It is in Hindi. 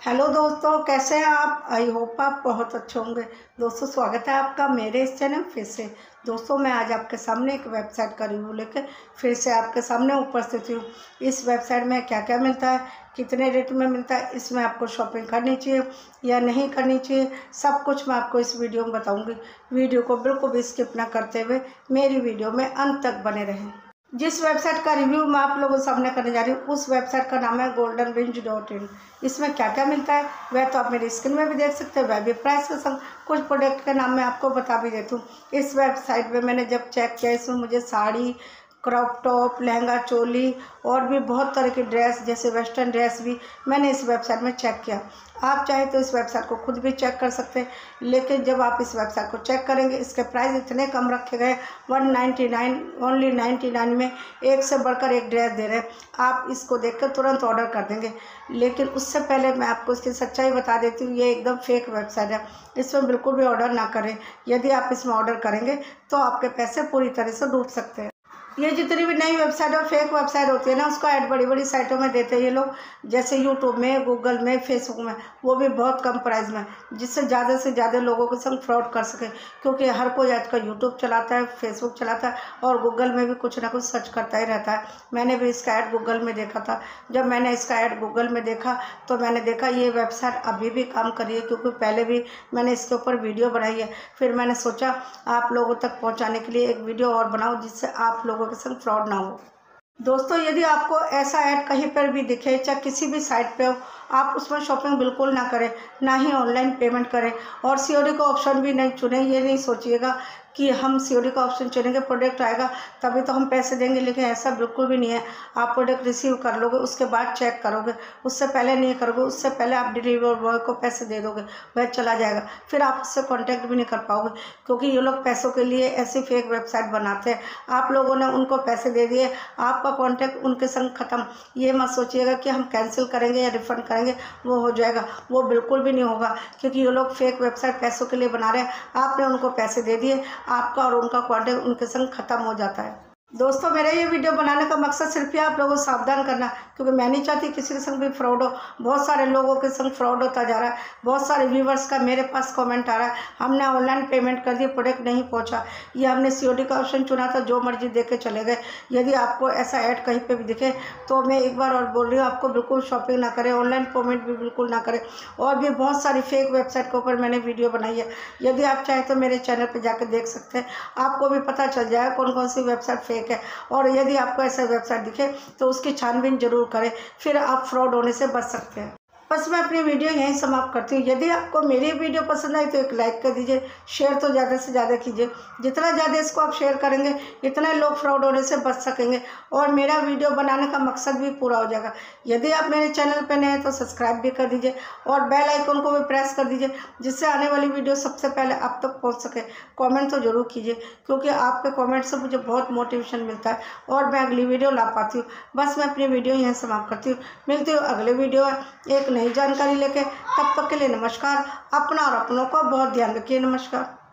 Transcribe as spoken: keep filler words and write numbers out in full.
हेलो दोस्तों, कैसे हैं आप। आई होप आप बहुत अच्छे होंगे। दोस्तों, स्वागत है आपका मेरे इस चैनल फिर से। दोस्तों, मैं आज आपके सामने एक वेबसाइट का रिव्यू लेकर फिर से आपके सामने उपस्थित हूँ। इस वेबसाइट में क्या क्या मिलता है, कितने रेट में मिलता है, इसमें आपको शॉपिंग करनी चाहिए या नहीं करनी चाहिए, सब कुछ मैं आपको इस वीडियो में बताऊँगी। वीडियो को बिल्कुल भी स्किप ना करते हुए मेरी वीडियो में अंत तक बने रहें। जिस वेबसाइट का रिव्यू मैं आप लोगों के सामने करने जा रही हूँ उस वेबसाइट का नाम है गोल्डन रिंज डॉट इन। इसमें क्या क्या मिलता है वह तो आप मेरी स्क्रीन में भी देख सकते हैं, वह भी प्राइस के संग कुछ प्रोडक्ट के नाम मैं आपको बता भी देती हूँ। इस वेबसाइट पे मैंने जब चेक किया, इसमें मुझे साड़ी, क्रॉप टॉप, लहंगा, चोली और भी बहुत तरह की ड्रेस जैसे वेस्टर्न ड्रेस भी मैंने इस वेबसाइट में चेक किया। आप चाहे तो इस वेबसाइट को खुद भी चेक कर सकते हैं, लेकिन जब आप इस वेबसाइट को चेक करेंगे इसके प्राइस इतने कम रखे गए, one ninety nine only ninety nine में एक से बढ़कर एक ड्रेस दे रहे हैं। आप इसको देखकर तुरंत ऑर्डर कर देंगे, लेकिन उससे पहले मैं आपको इसकी सच्चाई बता देती हूँ। ये एकदम फेक वेबसाइट है, इसमें बिल्कुल भी ऑर्डर ना करें। यदि आप इसमें ऑर्डर करेंगे तो आपके पैसे पूरी तरह से डूब सकते हैं। ये जितनी भी नई वेबसाइट और फेक वेबसाइट होती है ना, उसका ऐड बड़ी बड़ी साइटों में देते हैं ये लोग, जैसे यूट्यूब में, गूगल में, फेसबुक में, वो भी बहुत कम प्राइस में, जिससे ज़्यादा से ज़्यादा लोगों के संग फ्रॉड कर सके। क्योंकि हर कोई आजकल यूट्यूब चलाता है, फेसबुक चलाता है और गूगल में भी कुछ ना कुछ सर्च करता ही रहता है। मैंने भी इसका ऐड गूगल में देखा था। जब मैंने इसका ऐड गूगल में देखा तो मैंने देखा ये वेबसाइट अभी भी काम कर रही है, क्योंकि पहले भी मैंने इसके ऊपर वीडियो बनाई है। फिर मैंने सोचा आप लोगों तक पहुँचाने के लिए एक वीडियो और बनाऊँ, जिससे आप लोगों के संग फ्रॉड ना हो। दोस्तों, यदि आपको ऐसा ऐड कहीं पर भी दिखे, चाहे किसी भी साइट पे हो, आप उसमें शॉपिंग बिल्कुल ना करें, ना ही ऑनलाइन पेमेंट करें और सीओडी का ऑप्शन भी नहीं चुनें। ये नहीं सोचिएगा कि हम सीओडी का ऑप्शन चुनेंगे, प्रोडक्ट आएगा तभी तो हम पैसे देंगे, लेकिन ऐसा बिल्कुल भी नहीं है। आप प्रोडक्ट रिसीव कर लोगे, उसके बाद चेक करोगे, उससे पहले नहीं करोगे। उससे पहले आप डिलीवरी बॉय को पैसे दे दोगे, वह चला जाएगा, फिर आप उससे कॉन्टैक्ट भी नहीं कर पाओगे, क्योंकि ये लोग पैसों के लिए ऐसी फेक वेबसाइट बनाते हैं। आप लोगों ने उनको पैसे दे दिए, आपका कॉन्टैक्ट उनके संग ख़त्म। ये मत सोचिएगा कि हम कैंसिल करेंगे या रिफ़ंड करेंगे वो हो जाएगा, वो बिल्कुल भी नहीं होगा, क्योंकि ये लोग फेक वेबसाइट पैसों के लिए बना रहे हैं। आपने उनको पैसे दे दिए, आपका और उनका कॉन्टैक्ट उनके संग ख़त्म हो जाता है। दोस्तों, मेरा ये वीडियो बनाने का मकसद सिर्फ ही आप लोगों को सावधान करना, क्योंकि मैं नहीं चाहती किसी के संग भी फ्रॉड हो। बहुत सारे लोगों के संग फ्रॉड होता जा रहा है। बहुत सारे व्यूवर्स का मेरे पास कमेंट आ रहा है, हमने ऑनलाइन पेमेंट कर दी, प्रोडक्ट नहीं पहुंचा, या हमने सीओडी का ऑप्शन चुना था, जो मर्जी दे के चले गए। यदि आपको ऐसा ऐड कहीं पर भी दिखे तो मैं एक बार और बोल रही हूँ, आपको बिल्कुल शॉपिंग ना करें, ऑनलाइन पेमेंट भी बिल्कुल ना करें। और भी बहुत सारी फेक वेबसाइट के ऊपर मैंने वीडियो बनाई है, यदि आप चाहें तो मेरे चैनल पर जाकर देख सकते हैं। आपको भी पता चल जाएगा कौन कौन सी वेबसाइट फेक है। और यदि आपको ऐसा वेबसाइट दिखे तो उसकी छानबीन जरूर करें, फिर आप फ्रॉड होने से बच सकते हैं। बस मैं अपनी वीडियो यहीं समाप्त करती हूँ। यदि आपको मेरी वीडियो पसंद आई तो एक लाइक कर दीजिए, शेयर तो ज़्यादा से ज़्यादा कीजिए। जितना ज़्यादा इसको आप शेयर करेंगे इतने लोग फ्रॉड होने से बच सकेंगे और मेरा वीडियो बनाने का मकसद भी पूरा हो जाएगा। यदि आप मेरे चैनल पर नए हैं तो सब्सक्राइब भी कर दीजिए और बेल आइकन को भी प्रेस कर दीजिए, जिससे आने वाली वीडियो सबसे पहले आप तक पहुँच सके। कॉमेंट तो ज़रूर कीजिए, क्योंकि आपके कॉमेंट से मुझे बहुत मोटिवेशन मिलता है और मैं अगली वीडियो ला पाती हूँ। बस मैं अपनी वीडियो यहीं समाप्त करती हूँ। मिलती हूँ अगले वीडियो में एक नई जानकारी लेके। तब तक के लिए नमस्कार। अपना और अपनों का बहुत ध्यान रखिए। नमस्कार।